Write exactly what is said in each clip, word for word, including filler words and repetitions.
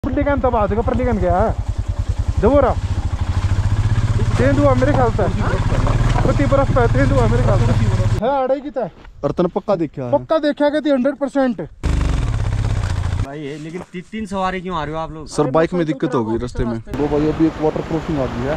Perlikan tak bahas, ke perlikan kya? Jawara. Tendu मेरे ख्याल से पति बर्फ पे तेंदु मेरे ख्याल से है आड़े की था और तने पक्का देखा है पक्का देखा कि हंड्रेड परसेंट भाई है, लेकिन ती, तीन सवारी क्यों आ रहे हो आप लोग? सर बाइक में दिक्कत हो गई रास्ते में। दो भाई अभी एक वाटर क्रॉसिंग आ गई है।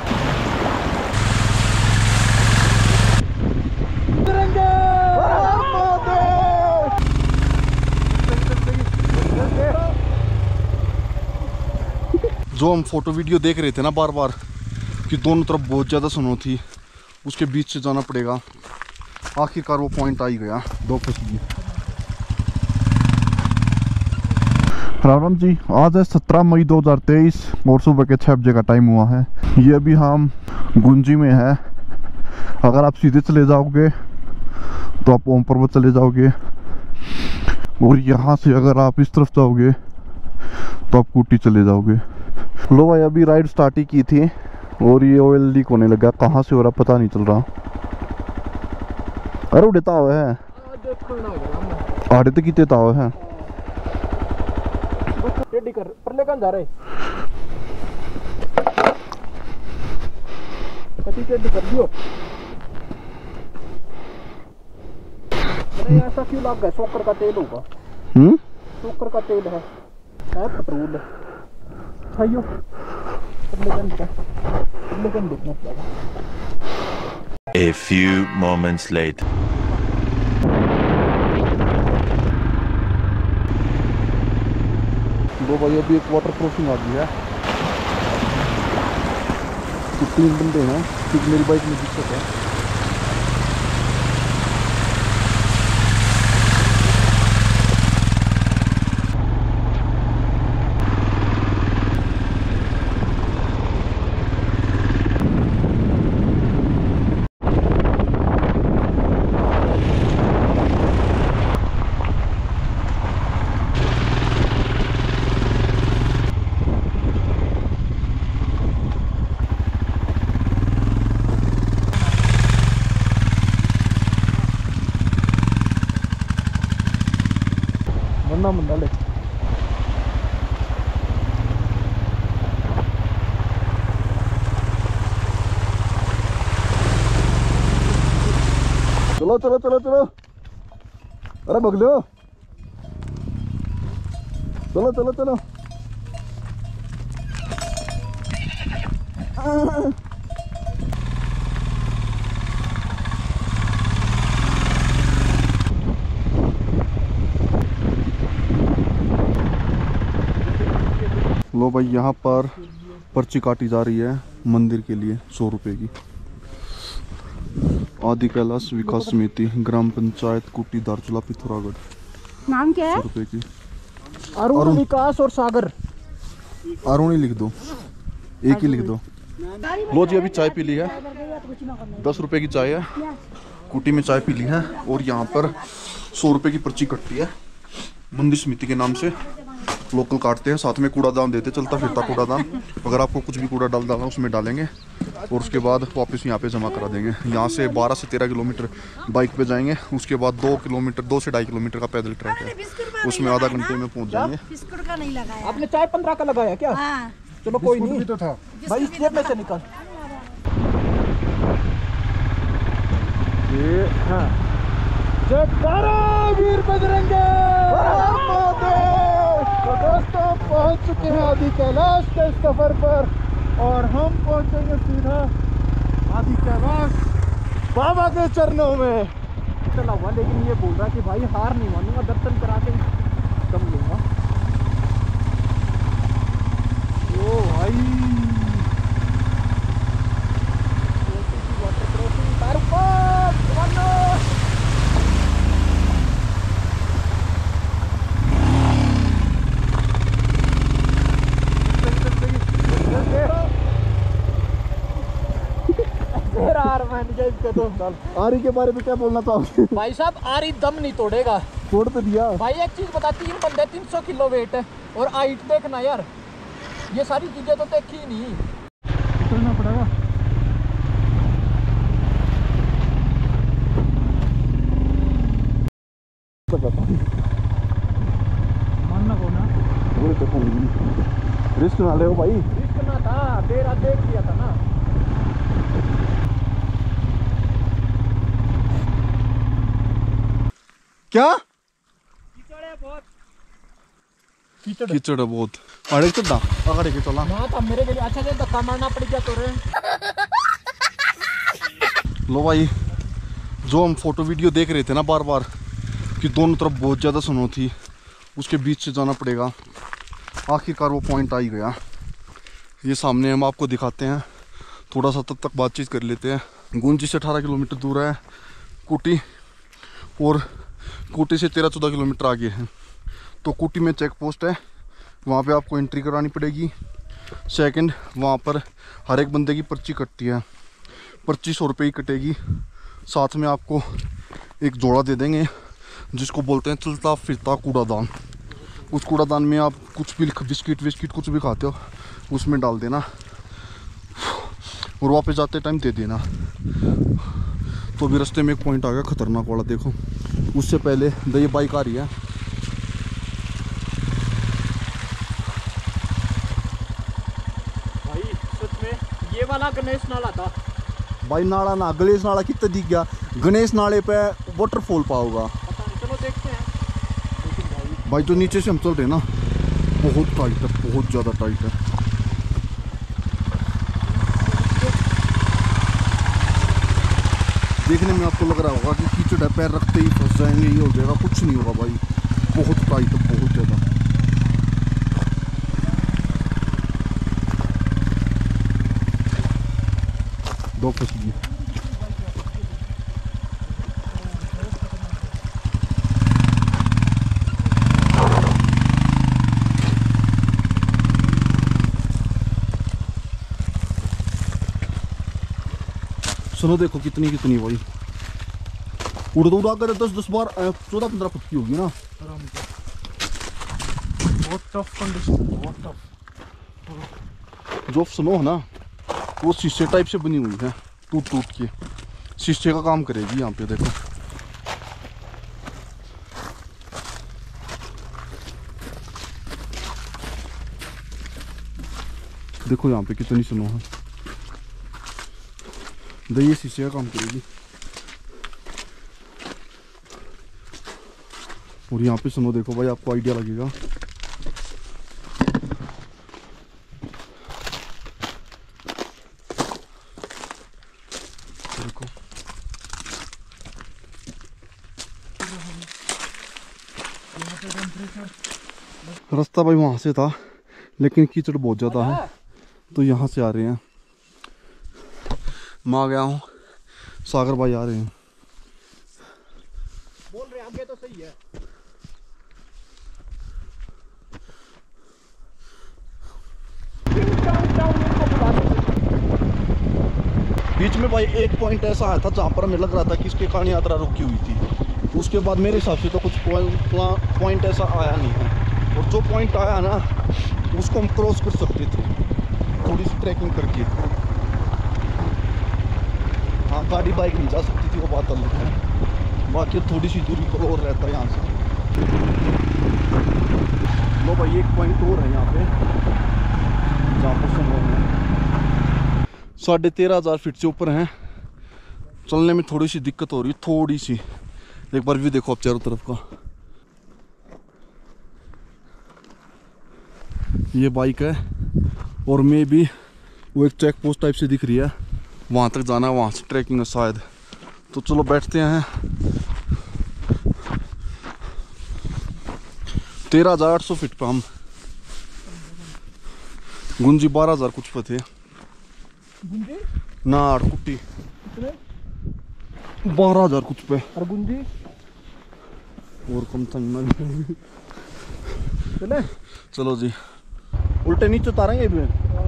जो हम फोटो वीडियो देख रहे थे ना बार बार कि दोनों तरफ बहुत ज़्यादा स्नो थी, उसके बीच से जाना पड़ेगा। आखिरकार वो पॉइंट आ ही गया दो पची। राम राम जी, आज है सत्रह मई दो हज़ार तेईस और सुबह के छः बजे का टाइम हुआ है। ये अभी हम गुंजी में है। अगर आप सीधे चले जाओगे तो आप ओम पर्वत चले जाओगे और यहाँ से अगर आप इस तरफ जाओगे तो आप कुटी चले जाओगे। लो भाई अभी राइड स्टार्ट ही की थी और ये ऑयल लीक होने लगा। कहाँ से हो रहा पता नहीं चल रहा। अरे उड़ता हुआ है आड़े तो कितने ताव है टेडी कर परले कहां जा रहे कति टेडी कर दियो। अरे ऐसा क्यों लग गया? सोकर का तेल होगा। हम्म सोकर का तेल है है पेट्रोल खाइयो परले का परले का देखना पड़ेगा। A few moments later. दो भाई अभी एक वाटर क्रॉसिंग आ गई है। तो तीन बंदे हैं क्योंकि मेरी बाइक में दिक्कत है। वरना मंडा ले चलो चलो चलो चलो। अरे बगलो चलो चलो चलो। लो भाई यहाँ पर पर्ची काटी जा रही है मंदिर के लिए सौ रुपए की। आदि कैलाश विकास समिति ग्राम पंचायत कुटी दारचूला पिथौरागढ़। नाम क्या है? सौ रुपए की। अरुण विकास और सागर अरुण ही लिख दो, एक ही लिख दो। लो जी अभी चाय पी ली है। दस रुपए की चाय है। कुटी में चाय पी ली है और यहाँ पर सौ रुपए की पर्ची कटती है मंदिर समिति के नाम से। लोकल काटते हैं, साथ में कूड़ादान देते, चलता फिरता कूड़ादान। अगर आपको कुछ भी कूड़ा डाल डालना उसमें डालेंगे और उसके बाद वापस यहाँ पे जमा करा देंगे। यहाँ से बारह से तेरह किलोमीटर बाइक पे जाएंगे, उसके बाद दो किलोमीटर दो से ढाई किलोमीटर का पैदल ट्रैक है, उसमें आधा घंटे में पहुँच जाएंगे। बिस्कुट का नहीं लगाया आपने चाय पंद्रह का लगाया क्या? हाँ। चलो कोई नहीं भी तो था भाई, इस जेब में से निकाल। ये हाँ जयकारा वीर बजरंगे। तो दोस्तों पहुंच चुके हैं आदि कैलाश के सफर पर और हम पहुंचेंगे सीधा आदि कैलाश बाबा के चरणों में। चला हुआ लेकिन ये बोल रहा कि भाई हार नहीं मानूंगा, दर्शन करा के दम लूंगा। ओ भाई वाटर क्रॉसिंग तार पर आरी के बारे में क्या बोलना चाहोगे? भाई साहब आरी दम नहीं तोड़ेगा। तोड़ तो दिया भाई एक चीज बता, तीन बंदे तीन सौ किलो वेट है और हाइट देखना यार, ये सारी चीजें तो देखी ही नहीं। उतरना पड़ेगा। मानना को ना बोले तो रिस्क ना ले भाई। रिस्क ना था, तेरा देख लिया था ना। क्या कीचड़ है बहुत। कीचड़ कीचड़ है बहुत। अरे चढ़ा अगर के चला ना था मेरे के लिए। अच्छा से धक्का मारना पड़ गया तो रे। लो भाई, जो हम फोटो वीडियो देख रहे थे ना बार बार कि दोनों तरफ बहुत ज़्यादा स्नो थी, उसके बीच से जाना पड़ेगा। आखिरकार वो पॉइंट आ ही गया। ये सामने हम आपको दिखाते हैं। थोड़ा सा तब तक बातचीत कर लेते हैं। गुंजी से अठारह किलोमीटर दूर है कुटी, और कुटी से तेरह चौदह किलोमीटर आगे है। तो कुटी में चेक पोस्ट है, वहाँ पे आपको एंट्री करानी पड़ेगी। सेकंड, वहाँ पर हर एक बंदे की पर्ची कटती है, पच्चीस सौ रुपये की कटेगी। साथ में आपको एक जोड़ा दे देंगे जिसको बोलते हैं चलता फिरता कूड़ादान। उस कूड़ादान में आप कुछ भी बिस्किट विस्किट कुछ भी खाते हो उसमें डाल देना और वापस जाते टाइम दे देना। तो अभी रास्ते में एक पॉइंट आ गया खतरनाक वाला, देखो। उससे पहले द ये बाइक आ रही है। भाई सच में ये वाला गणेश नाला था भाई। नाला ना गणेश नाला कितना दिख गया। गणेश नाले पे वाटरफॉल पाओगा। पता नहीं, चलो देखते हैं। भाई, भाई जो नीचे से हम चल रहे हैं ना, बहुत टाइट है, बहुत ज़्यादा टाइट है। देखने में आपको लग रहा होगा कि कीचड़ है, पैर रखते ही फंस जाएंगे, ये हो जाएगा। कुछ नहीं होगा भाई, बहुत टाइट है, बहुत ज़्यादा। दो फंस गई। सुनो देखो कितनी कितनी भाई। उड़ तो उड़ा कर दस दस बार चौदह पंद्रह फुट की होगी ना। बहुत टफ कंडीशन, बहुत टफ। जो सुनो है ना, वो शीशे टाइप से बनी हुई है, टूट टूट के। शीशे का काम करेगी यहाँ पे, देखो। देखो यहाँ पे कितनी सुनो है। ये शीशे का काम करेगी। और यहाँ पे सुनो देखो भाई, आपको आइडिया लगेगा। देखो रास्ता भाई वहां से था, लेकिन कीचड़ बहुत ज्यादा है तो यहाँ से आ रहे हैं। मैं आ गया हूँ, सागर भाई आ रहे हैं। बोल रहे आगे तो सही है। बीच में भाई एक पॉइंट ऐसा आया था जहाँ पर हमें लग रहा था कि इसके कारण यात्रा रुकी हुई थी। उसके बाद मेरे हिसाब से तो कुछ पॉइंट ऐसा आया नहीं है, और जो पॉइंट आया ना उसको हम क्रॉस कर सकते थे थोड़ी सी ट्रैकिंग करके। हाँ, गाड़ी बाइक नहीं जा सकती थी, वो बात अलग है। बाकी थोड़ी सी दूरी पर और रहता है यहाँ से। लो भाई, एक पॉइंट और है यहाँ पे जहाँ पर संभव है। साढ़े तेरह हज़ार फीट से ऊपर हैं। चलने में थोड़ी सी दिक्कत हो रही है, थोड़ी सी। एक बार व्यू देखो आप चारों तरफ का। ये बाइक है और मैं भी वो एक चेक पोस्ट टाइप से दिख रही है, वहाँ तक जाना है, वहाँ से ट्रैकिंग है शायद। तो चलो बैठते हैं। तेरह हजार आठ सौ फीट पे हम। गुंजी बारह हजार कुछ पे थे ना, कुट्टी बारह हजार कुछ पे। और गुंजी और कम था। चले चलो जी, उल्टे नीचे उतारेंगे भी।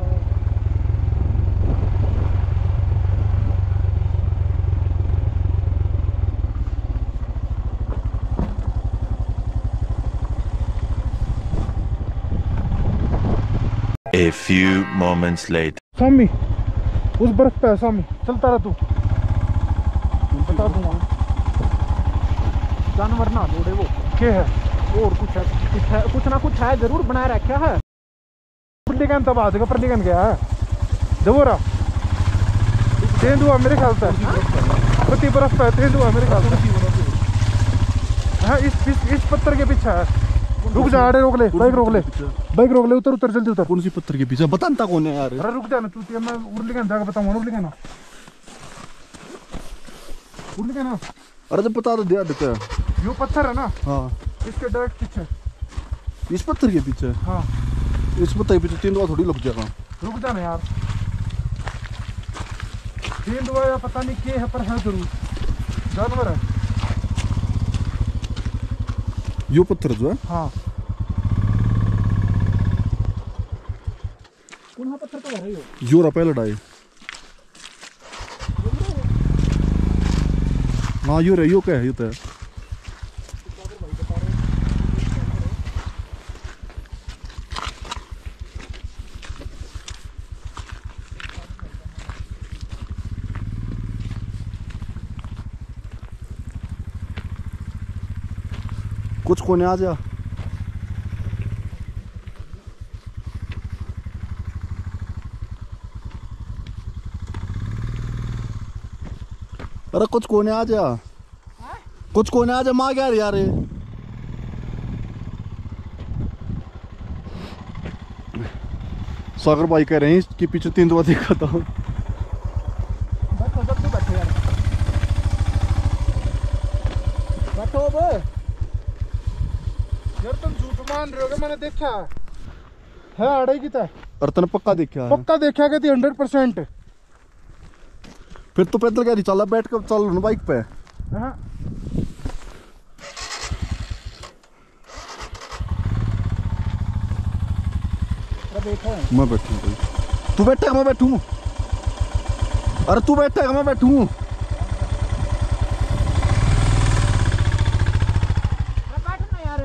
A few moments later. स्वामी उस बर्फ पे है स्वामी, चलता रहा तू, बता दूंगा। जानवर ना दौड़े वो क्या है, वो और कुछ है, कुछ है, कुछ ना कुछ है जरूर बनाए रखा है। परलीगन तब आ जाएगा, परलीगन गया है जब रहा तेंद हुआ मेरे ख्याल से, पति बर्फ पे तेंद हुआ मेरे ख्याल से। हाँ इस इस इस पत्थर के पीछे है। रुक जा, आड़े रोक ले, बाइक रोक ले, बाइक रोक ले, उतर उतर जल्दी उतर। कौन सी पत्थर के पीछे बताता कौन है यार? अरे रुक जा ना तू, मैं उर्लिगन जाकर बताऊंगा। उर्लिगन ना उर्लिगन ना अरे तो बता दो दिया देता है। यो पत्थर है ना, हाँ इसके डायरेक्ट पीछे। इस पत्थर के पीछे? हाँ इस पत्थर के पीछे तीन दुआ थोड़ी लग जाएगा। रुक जा ना यार, तीन दुआ या पता नहीं क्या है पर है जरूर जानवर है। यो पत्थर जो है, हाँ कौन सा पत्थर का रही हो? यो रहा पहले लड़ाई। हाँ यो रहा, यो क्या है? यो तो है कुछ कोने आ जा। अरे कुछ कोने आ जा, कुछ कोने आ जा। माँ क्या यार ये सागर भाई कह रहे हैं इसके पीछे तीन दो देखा था। बैठो सब बैठो यार, बैठो अब। यार तुम झूठ मान रहे हो कि मैंने देखा है आड़े की तरह। और तने पक्का देखा है? पक्का देखा कि हंड्रेड परसेंट। फिर तो पैदल क्या चला, बैठ कर चल ना बाइक पे। हाँ बैठो मैं बैठूं भाई, तू बैठेगा मैं बैठूं? अरे तू बैठेगा मैं बैठूं? बैठना यार,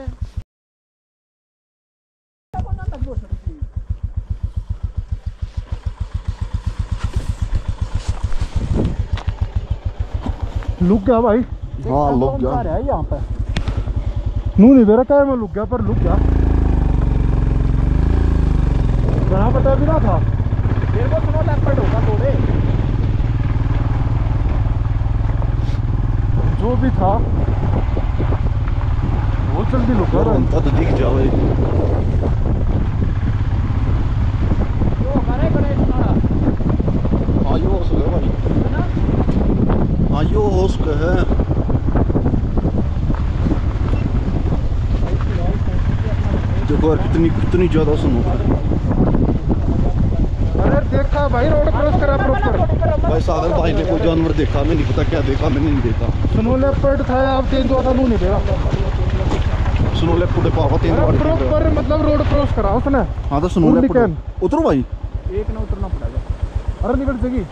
लुक गया भाई। हाँ लोग जा जा रहा है यहाँ पे। नू नहीं दे रहा क्या, मैं लुक गया पर लुक गया। यहाँ पता भी ना था। मेरे को सुनो लेपर्ड होगा थोड़े, जो भी था बहुत जल्दी लुक गया। बनता तो दिख जाओ। जो करे करे तुम्हारा हाँ यो हो सके भाई, है ना। हाँ यो हो सके है। देखो यार कितनी कितनी ज्यादा सुनो। अरे देखा भाई, रोड क्रॉस करा प्रॉपर। भाई सागर भाई ने कोई जानवर देखा, मैं नहीं पता क्या देखा, मैंने नहीं देखा। स्नो लेपर्ड था, आप तीन दो था, नू नहीं देगा। सुनो ले पूरे पावा तीन अरे बार प्रॉपर मतलब रोड क्रॉस करा उसने। हाँ तो सुनो ले उर्लिगन। उतरो भाई। एक ना उतरना पड़ेगा। अरे निकल जाएगी।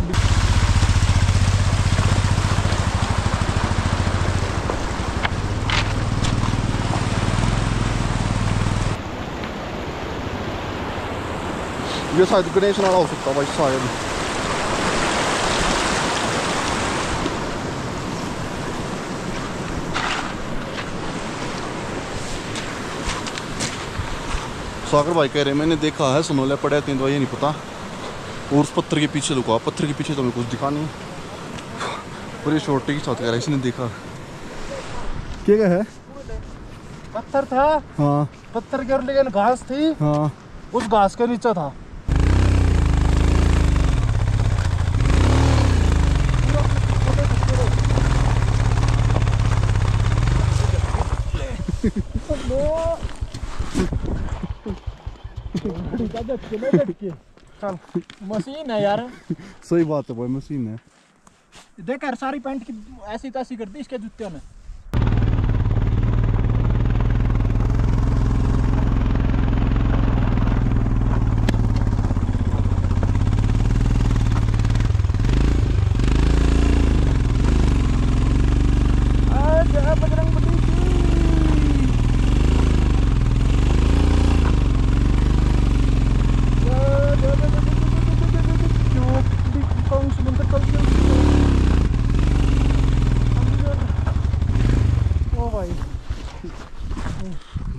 ये शायद गणेश नाला हो सकता भाई शायद। सागर भाई कह रहे मैंने देखा है, सुनो ले पड़े तीन दो, ये नहीं पता। और उस पत्थर के पीछे रुका, पत्थर के पीछे तो हमें कुछ दिखा नहीं। पूरी छोटे की साथ कह रहा है इसने देखा। क्या क्या है? पत्थर था, हाँ पत्थर के लेकिन घास थी, हाँ उस घास के नीचे था। चल मशीन है यार। सही बात है भाई, मशीन है। देख यार सारी पैंट की ऐसी तैसी कर दी इसके जूतियों ने।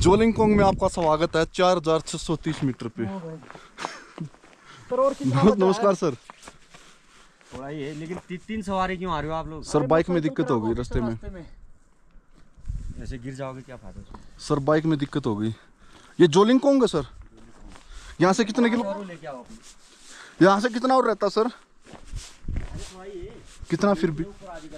जोलिंगकोंग में आपका स्वागत है चार हजार छह सौ तीस मीटर पे। सर और कितना बहुत नमस्कार सर। थोड़ा ही है, लेकिन ती, तीन सवारी क्यों आ रहे हो आप लोग? सर बाइक में दिक्कत हो गई रास्ते में। ऐसे गिर जाओगे क्या फायदा उसमें? सर बाइक में दिक्कत हो गई। ये जोलिंगकोंग है सर। यहाँ से कितने किलो लेके आओ अपनी। यहाँ से कितना और रहता सर? कितना फिर भी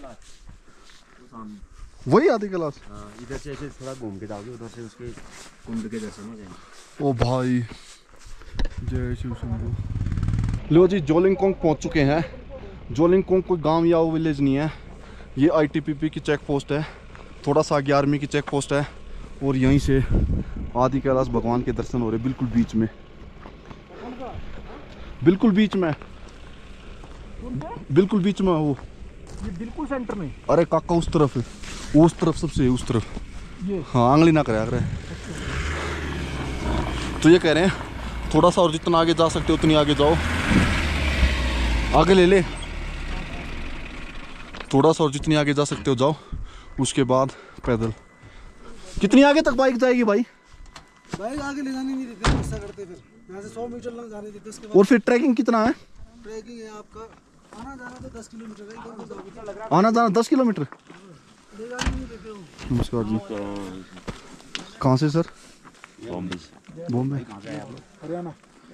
वही आधी क्लास। हाँ, इधर से ऐसे थोड़ा घूम के जाओगे, उधर से उसके कुंड के दर्शन हो जाएंगे। ओ भाई जय शिव शंभू। लो जी जोलिंगकोंग पहुंच चुके हैं। जोलिंगकोंग कोई गांव या विलेज नहीं है, ये आईटीबीपी की चेक पोस्ट है, थोड़ा सा आगे आर्मी की चेक पोस्ट है। और यहीं से आदि कैलाश भगवान के दर्शन हो रहे बिल्कुल बीच में, बिल्कुल बीच में, बिल्कुल बीच में वो ये बिल्कुल सेंटर में। अरे काका उस तरफ है, उस तरफ सबसे उस तरफ ये हाँ आंगली ना करे करे। तो ये कह रहे हैं थोड़ा सा और जितना आगे जा सकते हो उतनी आगे जाओ, आगे ले ले, थोड़ा सा और जितनी आगे जा सकते हो जाओ, उसके बाद पैदल। कितनी आगे तक बाइक जाएगी भाई? बाइक आगे ले जाने नहीं देते, गुस्सा करते फिर यहाँ से सौ मीटर लग जाने देते। उसके बाद और फिर ट्रैकिंग कितना है? ट्रैकिंग है आपका आना जाना तो दस किलोमीटर है, इधर उधर आना जाना दस किलोमीटर। ले जाने नहीं देते हो। नमस्कार जी। कहाँ से सर? बॉम्बे। हरियाणा।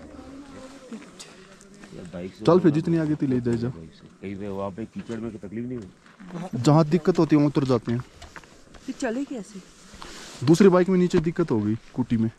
चल फिर जितनी आगे थी ले जाए जा। कहीं पे वहाँ पे कीचड़ में कोई तकलीफ नहीं हुई? जहाँ दिक्कत होती है वहाँ उतर जाते हैं। फिर चले कैसे? दूसरी बाइक में नीचे दिक्कत हो गई, कुटी में,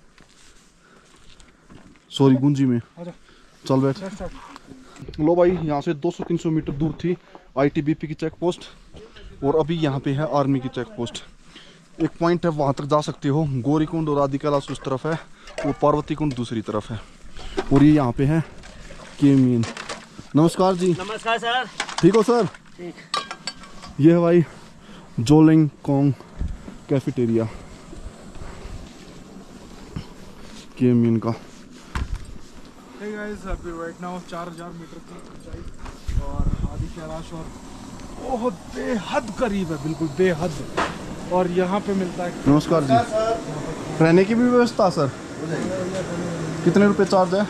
सॉरी गुंजी में। चल बैठ। लो भाई यहाँ से दो सौ तीन सौ मीटर दूर थी आईटीबीपी की चेक पोस्ट, और अभी यहाँ पे है आर्मी की चेक पोस्ट। एक पॉइंट है वहाँ तक जा सकते हो। गौरीकुंड और आदि कैलाश उस तरफ है और पार्वती कुंड दूसरी तरफ है। और ये यहाँ पे है केमीन। नमस्कार जी। नमस्कार सर। ठीक हो सर? ये है भाई जोलिंगकोंग कैफेटेरिया केमीन का। Hey guys, अभी right now चार हजार मीटर की ऊंचाई और आदि कैलाश और बहुत बेहद करीब है, बिल्कुल बेहद। और यहाँ पे मिलता है। नमस्कार जी। रहने की भी व्यवस्था सर? कितने रुपए चार्ज है?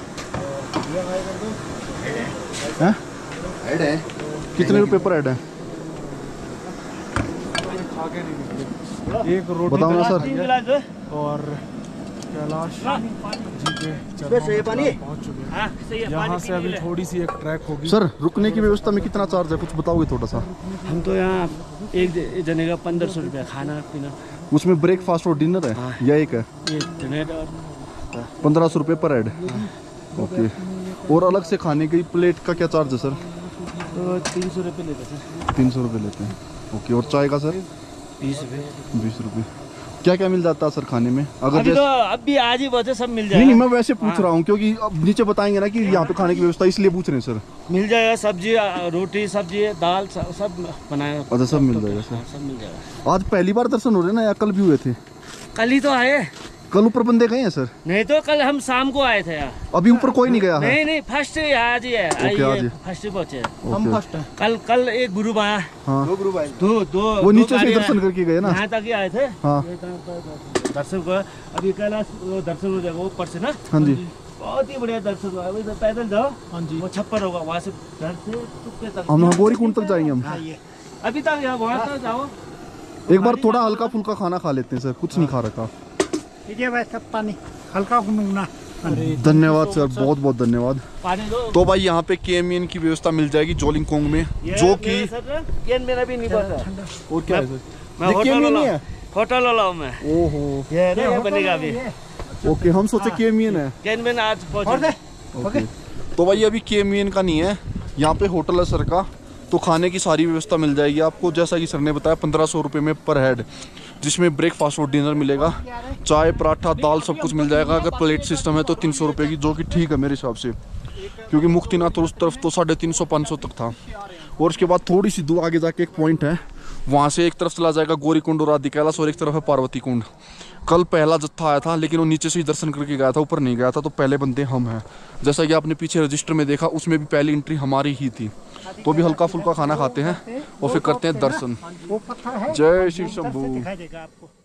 हैं? हेड है। कितने रुपए पर हेड है? आगे नहीं निकले। एक रोटी बताओ ना सर। और कैलाश जी के चरणों में पहुंच चुके हैं। यहाँ से अभी थोड़ी सी एक ट्रैक होगी। सर रुकने की व्यवस्था में कितना चार्ज है, कुछ बताओगे थोड़ा सा? हम तो यहाँ एक जने का पंद्रह सौ रुपया खाना पीना। उसमें ब्रेकफास्ट और डिनर है या एक है? ये डिनर और पंद्रह सौ रुपये पर हेड। ओके। और अलग से खाने की प्लेट का क्या चार्ज है सर? तो तीन सौ रुपये लेते सर। तीन सौ रुपये लेते हैं। ओके। और चाय का सर? बीस रुपये। बीस रुपये। क्या क्या मिल जाता है सर खाने में? अगर अभी तो अभी आज ही बहुत सब मिल जाएगा। नहीं नहीं मैं वैसे पूछ रहा हूँ क्योंकि अब नीचे बताएंगे ना कि यहाँ पे खाने की व्यवस्था, इसलिए पूछ रहे हैं सर। मिल जाएगा, सब्जी रोटी सब्जी दाल सब, सब बनाया। अच्छा सब मिल जाएगा सर। सब मिल जाएगा। आज पहली बार दर्शन हो रहे हैं ना या कल भी हुए थे? कल ही तो आए। कल ऊपर बंदे गए हैं सर? नहीं तो कल हम शाम को आए थे यार। अभी ऊपर कोई नहीं गया है? नहीं नहीं फर्स्ट आज ही है। ओके, आज ही। फर्स्ट ही पहुंचे। हम फर्स्ट हैं। कल कल एक ग्रुप आया। हाँ। दो ग्रुप आए। दो दो वो दो नीचे से गाड़ी दर्शन आए। करके गए ना? यहाँ तक ही आए थे। हाँ। दर्शन को अभी कैलाश वो दर्शन हो जाएगा ऊपर से ना। हाँ जी। बहुत ही बढ़िया दर्शन हुआ। अभी तो पैदल जाओ। हाँ जी। वो छप्पर होगा वहाँ से घर से तुक्के तक। हम गौरीकुंड तक जाएंगे हम। अभी तक यहाँ वहाँ तक जाओ। एक बार थोड़ा हल्का फुल्का खाना खा लेते हैं सर, कुछ नहीं खा रखा। पानी हल्का घूमना। धन्यवाद सर, बहुत बहुत धन्यवाद। पानी दो। तो भाई यहाँ पे केएमएन की व्यवस्था मिल जाएगी जोलिंगकोंग में, जो कि केन मेरा भी नहीं पता। और क्या है सर? मैं ये होटल केएमएन वाला नहीं है? होटल वाला हूँ मैं। ओहो। ये नहीं बनेगा अभी। ओके हम सोचे केएमएन है। केन में आज पहुँचे। ओके। तो भाई अभी केएमएन का नहीं है, यहाँ पे होटल है सर का, तो खाने की सारी व्यवस्था मिल जाएगी आपको। जैसा कि सर ने बताया पंद्रह सौ रुपये में पर हेड, जिसमें ब्रेकफास्ट और डिनर मिलेगा, चाय पराठा दाल सब कुछ मिल जाएगा। अगर प्लेट सिस्टम है तो तीन सौ रुपये की, जो कि ठीक है मेरे हिसाब से, क्योंकि मुक्तिनाथ और उस तरफ तो साढ़े तीन सौ पाँच सौ तक था। और उसके बाद थोड़ी सी दूर आगे जाके एक पॉइंट है, वहाँ से एक तरफ चला जाएगा गौरीकुंड और आदि कैलाश, और एक तरफ है पार्वती कुंड। कल पहला जत्था आया था लेकिन वो नीचे से ही दर्शन करके गया था, ऊपर नहीं गया था, तो पहले बंदे हम हैं। जैसा कि आपने पीछे रजिस्टर में देखा, उसमें भी पहली एंट्री हमारी ही थी। तो भी हल्का फुल्का खाना खाते हैं और फिर करते हैं दर्शन। जय शिव शंभू। दिखाई देगा आपको।